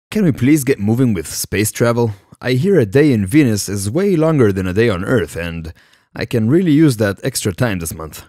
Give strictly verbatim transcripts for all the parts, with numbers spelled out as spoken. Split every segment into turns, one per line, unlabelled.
Can we please get moving with space travel? I hear a day in Venus is way longer than a day on Earth, and I can really use that extra time this month.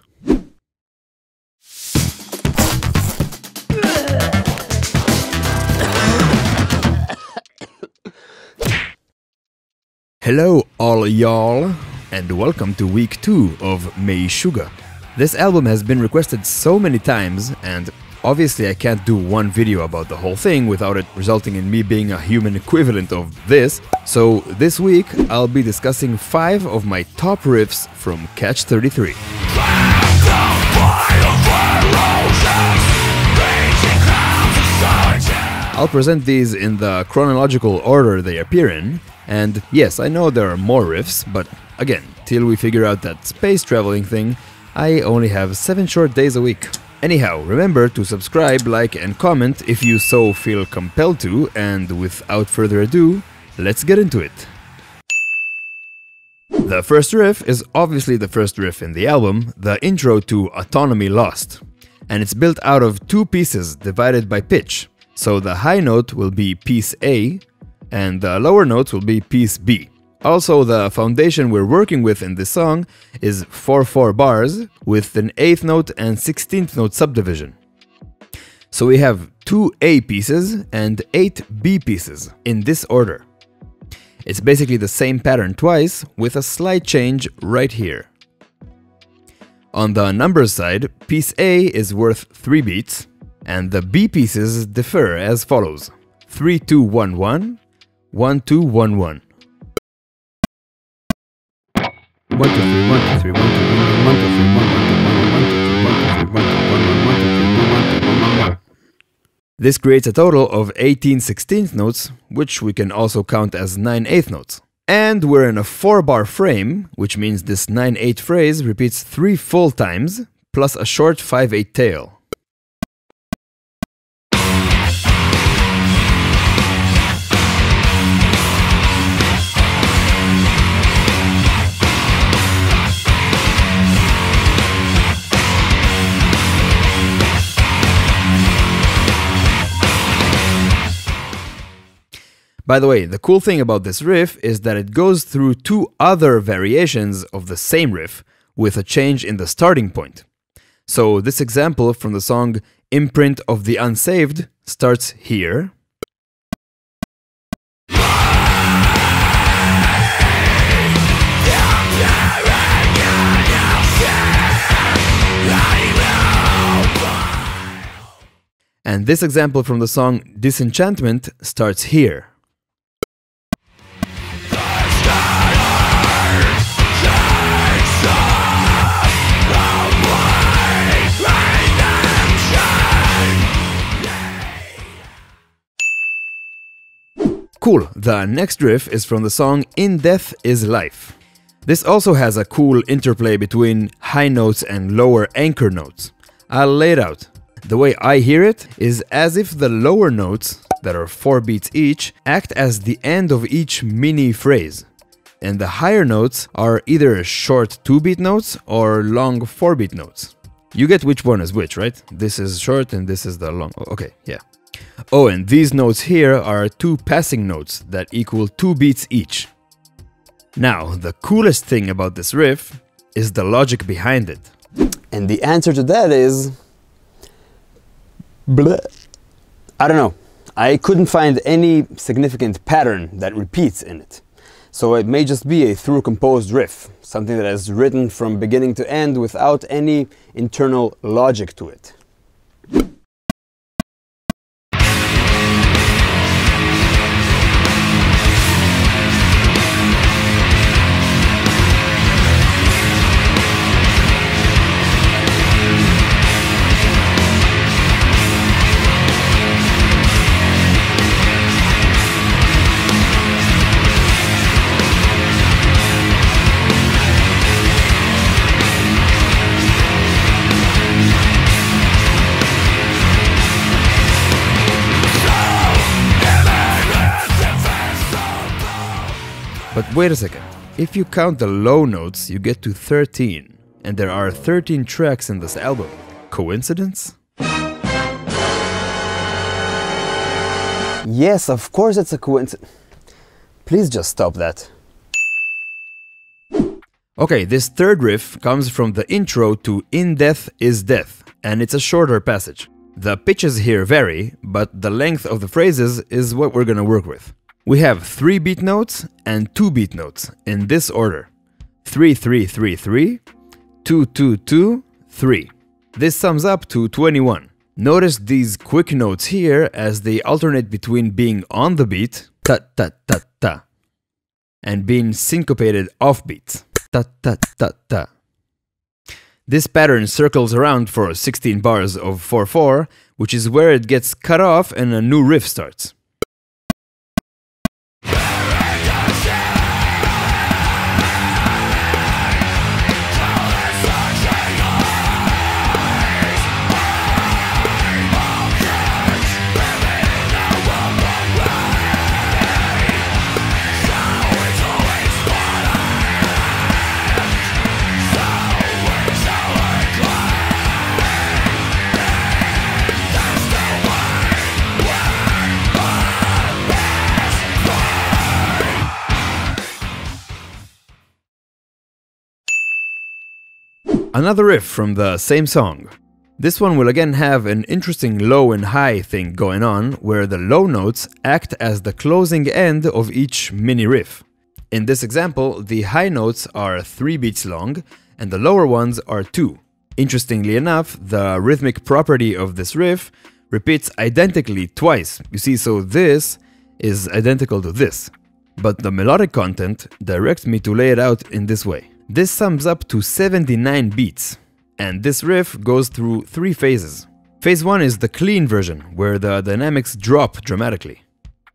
Hello all y'all, and welcome to week two of Meshuggah. This album has been requested so many times, and obviously I can't do one video about the whole thing without it resulting in me being a human equivalent of this. So this week I'll be discussing five of my top riffs from Catch thirty-three. I'll present these in the chronological order they appear in, and yes, I know there are more riffs, but again, till we figure out that space traveling thing, I only have seven short days a week. Anyhow, remember to subscribe, like and comment if you so feel compelled to, and without further ado, let's get into it. The first riff is obviously the first riff in the album, the intro to Autonomy Lost, and it's built out of two pieces divided by pitch. So the high note will be piece A, and the lower notes will be piece B. Also, the foundation we're working with in this song is four four bars with an eighth note and sixteenth note subdivision. So we have two A pieces and eight B pieces in this order. It's basically the same pattern twice with a slight change right here. On the numbers side, piece A is worth three beats, and the B pieces differ as follows: three two one one, one two one one. one two three one two three one two one one two three one one two one one two three one two three one two one one one two three one one two one one. This creates a total of eighteen sixteenth notes, which we can also count as nine eighth notes. And we're in a four bar frame, which means this nine eight phrase repeats three full times, plus a short five eight tail. By the way, the cool thing about this riff is that it goes through two other variations of the same riff with a change in the starting point. So this example from the song Imprint of the Unsaved starts here. And this example from the song Disenchantment starts here. Cool, the next riff is from the song In Death Is Life. This also has a cool interplay between high notes and lower anchor notes. I'll lay it out. The way I hear it is as if the lower notes, that are four beats each, act as the end of each mini phrase. And the higher notes are either short two beat notes or long four beat notes. You get which one is which, right? This is short and this is the long. Okay, yeah. Oh, and these notes here are two passing notes that equal two beats each. Now, the coolest thing about this riff is the logic behind it.
And the answer to that is... bleh. I don't know. I couldn't find any significant pattern that repeats in it. So it may just be a through composed riff, something that is written from beginning to end without any internal logic to it.
But wait a second, if you count the low notes, you get to thirteen, and there are thirteen tracks in this album. Coincidence?
Yes, of course it's a coincidence. Please just stop that.
Okay, this third riff comes from the intro to In Death Is Death, and it's a shorter passage. The pitches here vary, but the length of the phrases is what we're gonna work with. We have three beat notes and two beat notes in this order. three three three three, two two two, three. This sums up to twenty-one. Notice these quick notes here as they alternate between being on the beat, ta ta ta ta, and being syncopated off beat, ta ta ta ta. This pattern circles around for sixteen bars of four four, which is where it gets cut off and a new riff starts. Another riff from the same song. This one will again have an interesting low and high thing going on, where the low notes act as the closing end of each mini riff. In this example, the high notes are three beats long, and the lower ones are two. Interestingly enough, the rhythmic property of this riff repeats identically twice. You see, so this is identical to this. But the melodic content directs me to lay it out in this way. This sums up to seventy-nine beats, and this riff goes through three phases. Phase one is the clean version, where the dynamics drop dramatically.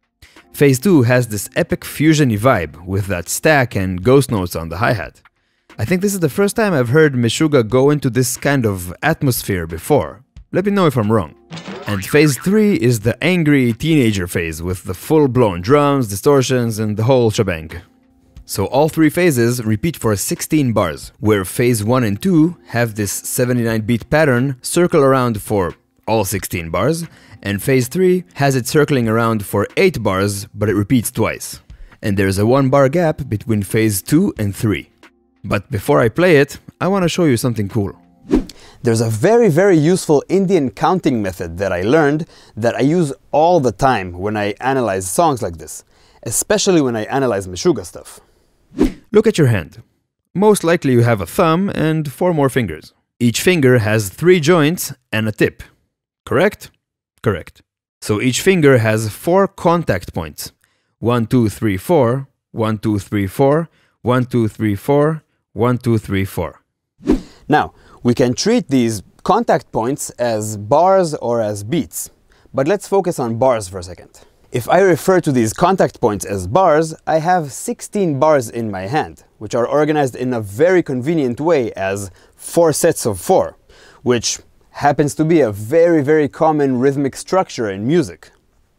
Phase two has this epic fusion-y vibe with that stack and ghost notes on the hi-hat. I think this is the first time I've heard Meshuggah go into this kind of atmosphere before. Let me know if I'm wrong. And phase three is the angry teenager phase with the full-blown drums, distortions, and the whole shebang. So all three phases repeat for sixteen bars, where phase one and two have this seventy-nine beat pattern circle around for all sixteen bars, and phase three has it circling around for eight bars, but it repeats twice. And there's a one bar gap between phase two and three. But before I play it, I want to show you something cool.
There's a very, very useful Indian counting method that I learned that I use all the time when I analyze songs like this, especially when I analyze Meshuggah stuff.
Look at your hand. Most likely you have a thumb and four more fingers. Each finger has three joints and a tip. Correct? Correct. So each finger has four contact points. One, two, three, four. One, two, three, four. One, two, three, four. One, two, three, four.
Now, we can treat these contact points as bars or as beats. But let's focus on bars for a second. If I refer to these contact points as bars, I have sixteen bars in my hand, which are organized in a very convenient way as four sets of four, which happens to be a very, very common rhythmic structure in music.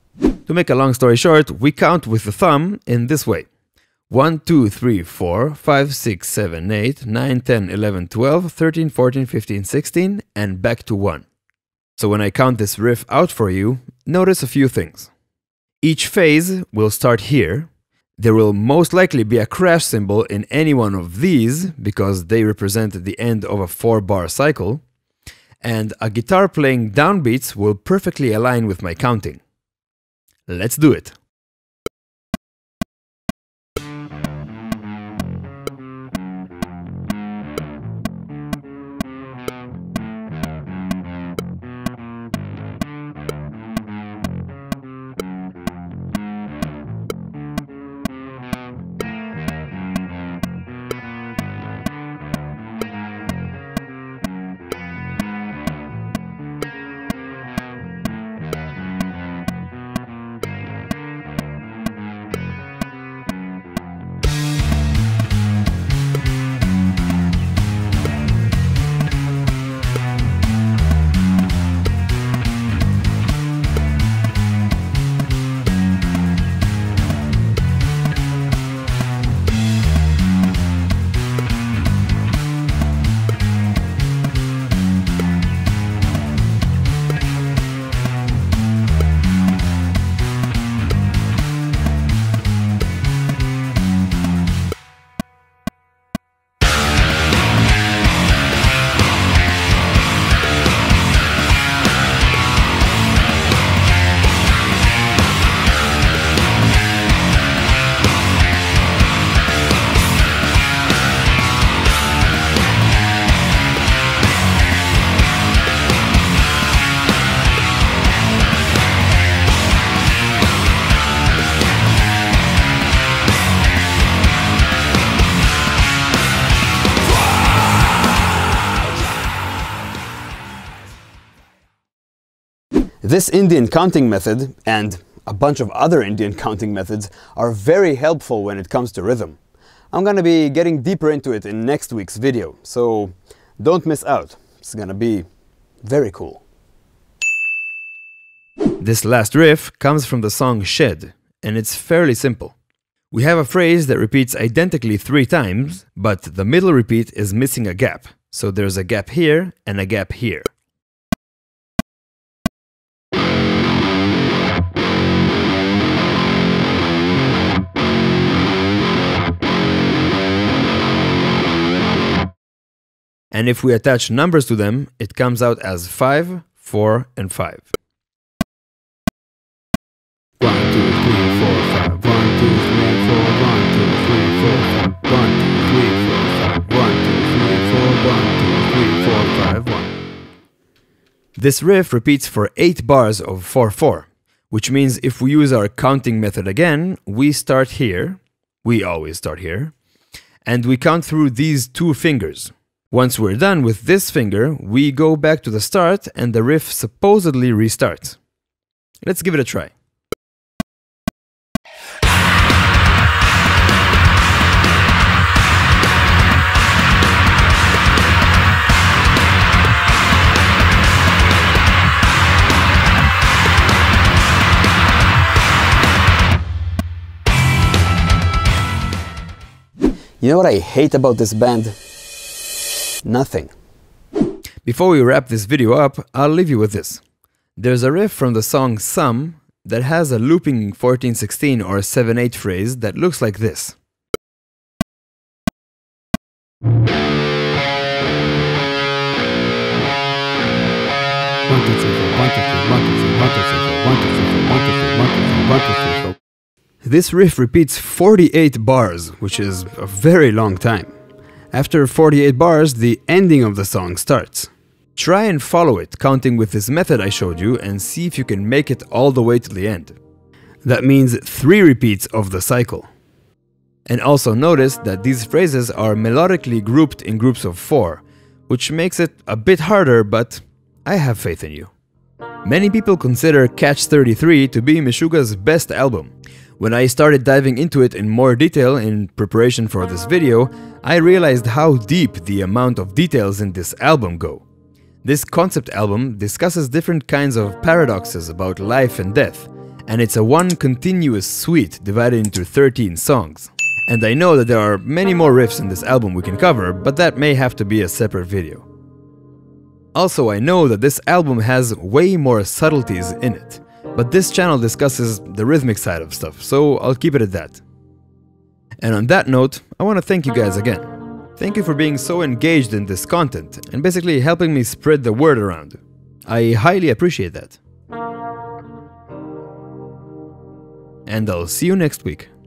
To make a long story short, we count with the thumb in this way. one, two, three, four, five, six, seven, eight, nine, ten, eleven, twelve, thirteen, fourteen, fifteen, sixteen, and back to one. So when I count this riff out for you, notice a few things. Each phase will start here. There will most likely be a crash symbol in any one of these because they represent the end of a four bar cycle. And a guitar playing downbeats will perfectly align with my counting. Let's do it.
This Indian counting method, and a bunch of other Indian counting methods, are very helpful when it comes to rhythm. I'm gonna be getting deeper into it in next week's video, so don't miss out. It's gonna be very cool.
This last riff comes from the song Shed, and it's fairly simple. We have a phrase that repeats identically three times, but the middle repeat is missing a gap. So there's a gap here and a gap here. And if we attach numbers to them, it comes out as five, four, and five. One, two, three, four, five. One, two, three, four. One, two, three, four, five. One, two, three, four, five. One, two, three, four. One, two, three, four, five, one. This riff repeats for eight bars of four four, which means if we use our counting method again, we start here. We always start here. And we count through these two fingers. Once we're done with this finger, we go back to the start and the riff supposedly restarts. Let's give it a try.
You know what I hate about this band? Nothing.
Before we wrap this video up, I'll leave you with this. There's a riff from the song Some that has a looping fourteen sixteen or seven eight phrase that looks like this. This riff repeats forty-eight bars, which is a very long time. After forty-eight bars, the ending of the song starts. Try and follow it, counting with this method I showed you, and see if you can make it all the way to the end. That means three repeats of the cycle. And also notice that these phrases are melodically grouped in groups of four, which makes it a bit harder, but I have faith in you. Many people consider Catch thirty-three to be Meshuggah's best album. When I started diving into it in more detail in preparation for this video, I realized how deep the amount of details in this album go. This concept album discusses different kinds of paradoxes about life and death, and it's a one continuous suite divided into thirteen songs. And I know that there are many more riffs in this album we can cover, but that may have to be a separate video. Also, I know that this album has way more subtleties in it, but this channel discusses the rhythmic side of stuff, so I'll keep it at that. And on that note, I want to thank you guys again. Thank you for being so engaged in this content and basically helping me spread the word around. I highly appreciate that. And I'll see you next week.